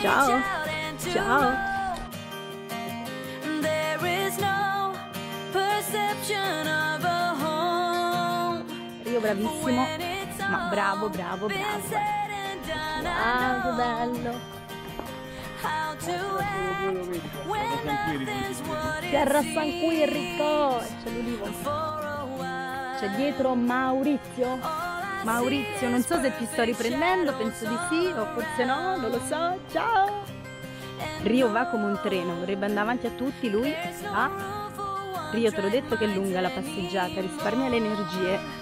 Ciao. Ciao. Rio bravissimo. Ma bravo, bravo, bravo. Wow, che bello. Terra San Quirico. C'è l'ulivo. C'è dietro Maurizio. Maurizio, non so se ti sto riprendendo, penso di sì, o forse no, non lo so. Ciao. Rio va come un treno, vorrebbe andare avanti a tutti, lui va. Rio, te l'ho detto che è lunga la passeggiata, risparmia le energie.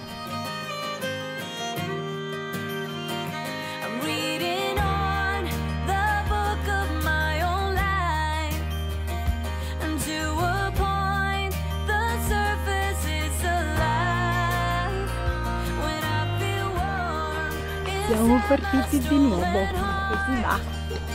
Siamo partiti di nuovo, così va.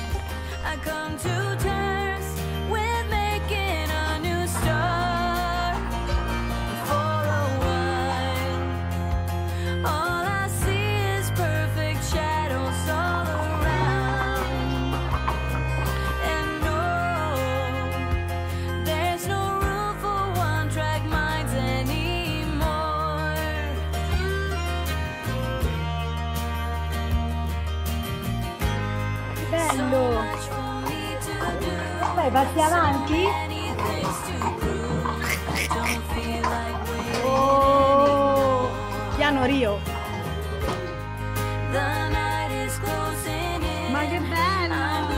Bello! Vai, passi avanti? Oh! Piano Rio! Ma che bello!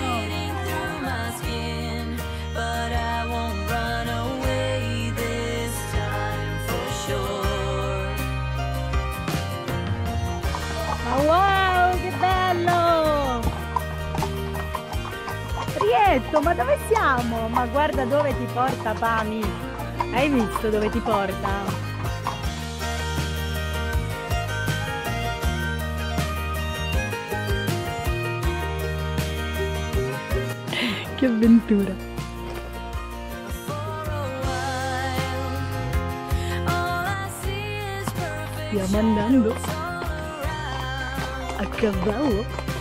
Ma wow, che bello! Rietto, ma dove siamo? Ma guarda dove ti porta Pami! Hai visto dove ti porta? Che avventura! Stiamo andando a cavallo.